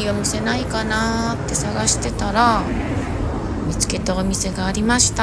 いお店ないかなって探してたら見つけたお店がありました。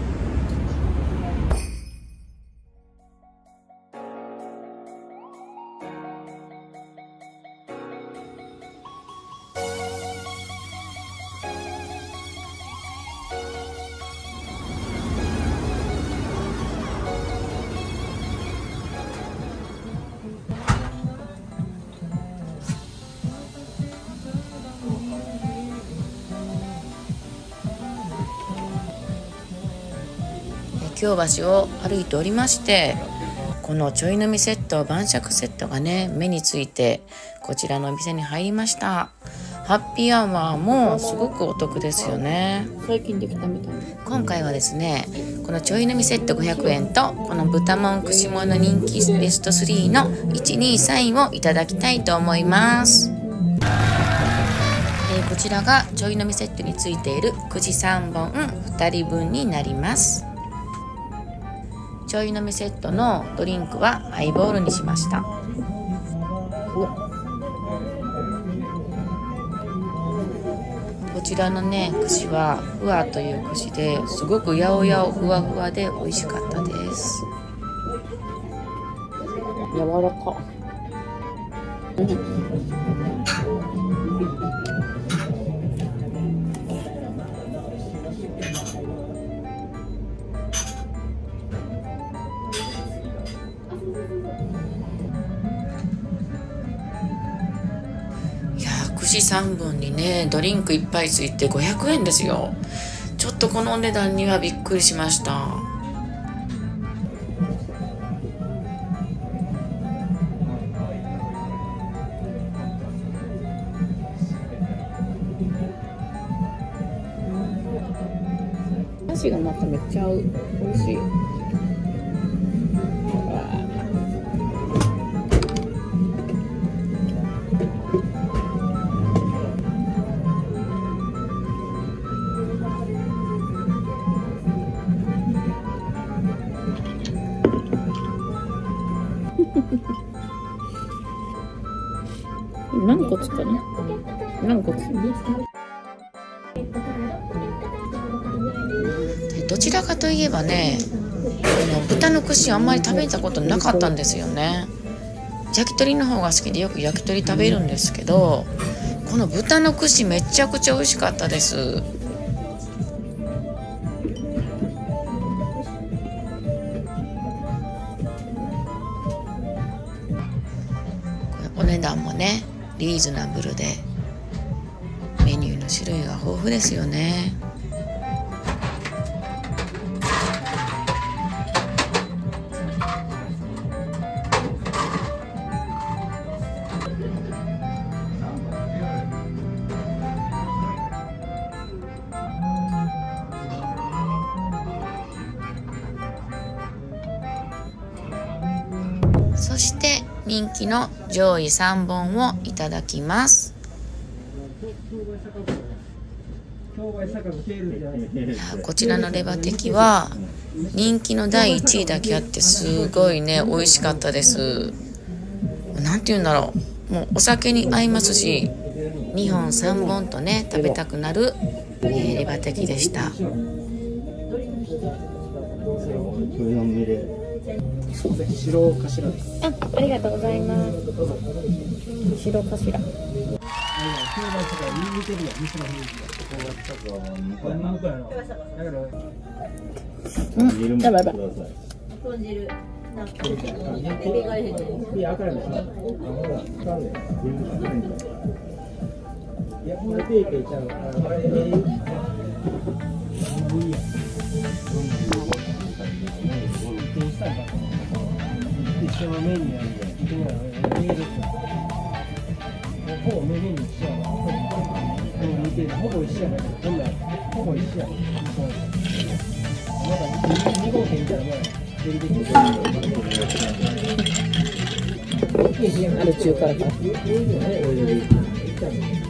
京橋を歩いておりまして、このちょい飲みセット、晩酌セットがね目についてこちらのお店に入りました。ハッピーアワーもすごくお得ですよね。 最近できたみたい。 今回はですね、このちょい飲みセット500円とこの豚もん串もの人気ベスト3の1、2、3位をいただきたいと思います。こちらがちょい飲みセットについているくじ3本2人分になります。ちょい飲みセットのドリンクはハイボールにしました。こちらのね串はふわという串ですごくやおやおふわふわで美味しかったです。 柔らか。 串3本にねドリンク1杯ついて500円ですよ。ちょっとこのお値段にはびっくりしました。 箸がまためっちゃ美味しい。何個つったの？何個つったの？ どちらかといえばね、豚の串あんまり食べたことなかったんですよね。焼き鳥の方が好きでよく焼き鳥食べるんですけど、この豚の串めちゃくちゃ美味しかったです。お値段もねリーズナブルでメニューの種類が豊富ですよね。そして人気の上位3本をいただきます。こちらのレバテキは人気の第1位だけあってすごいね美味しかったです。なんて言うんだろう、もうお酒に合いますし2本3本とね食べたくなる、レバテキでした。 白頭です。ありがとうございます。白頭。やばいやばい。豚汁。一緒のメニューなんで、ほぼメニュー一緒やな。似てる、ほぼ一緒やな。ほんならほぼ一緒やな。まだ2号店いたらまだ出るべきある中からか。